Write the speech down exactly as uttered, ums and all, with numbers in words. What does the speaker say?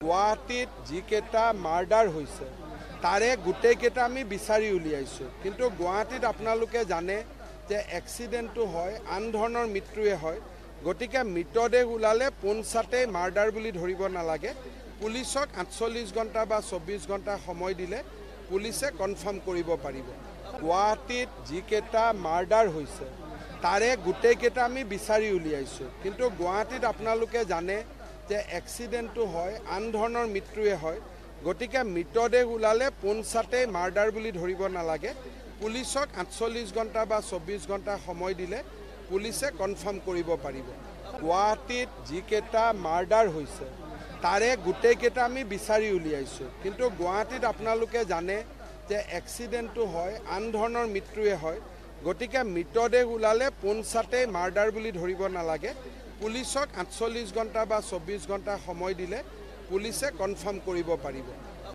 গুৱাহাটীত যিকেইটা মাৰ্ডাৰ হৈছে তাৰে গোটেইকেইটা আমি বিচাৰি উলিয়াইছোঁ, কিন্তু গুৱাহাটীত আপোনালোকে জানে যে এক্সিডেণ্টটো হয় আন ধৰণৰ মৃত্যুৱে হয়। গতিকে মৃতদেহ ওলালে পোনছাতেই মাৰ্ডাৰ বুলি ধৰিব নালাগে। পুলিচক আঠচল্লিছ ঘণ্টা বা চৌব্বিছ ঘণ্টা সময় দিলে পুলিচে কনফাৰ্ম কৰিব পাৰিব। গুৱাহাটীত যিকেইটা মাৰ্ডাৰ হৈছে তাৰে গোটেইকেইটা আমি বিচাৰি উলিয়াইছোঁ, কিন্তু গুৱাহাটীত আপোনালোকে জানে যে এক্সিডেণ্টটো হয় আন ধৰণৰ মৃত্যুৱে হয়। গতিকে মৃতদেহ ওলালে পোনছাতেই মাৰ্ডাৰ বুলি ধৰিব নালাগে। পুলিচক আঠচল্লিছ ঘণ্টা বা চৌব্বিছ ঘণ্টা সময় দিলে পুলিচে কনফাৰ্ম কৰিব পাৰিব। গুৱাহাটীত যিকেইটা মাৰ্ডাৰ হৈছে তাৰে গোটেইকেইটা আমি বিচাৰি উলিয়াইছোঁ, কিন্তু গুৱাহাটীত আপোনালোকে জানে যে এক্সিডেণ্টটো হয় আন ধৰণৰ মৃত্যুৱে হয়। গতিকে মৃতদেহ ওলালে পোনছাতেই মাৰ্ডাৰ বুলি ধৰিব নালাগে। পুলিচক আঠচল্লিছ ঘণ্টা বা চৌব্বিছ ঘণ্টা সময় দিলে পুলিচে কনফাৰ্ম কৰিব পাৰিব।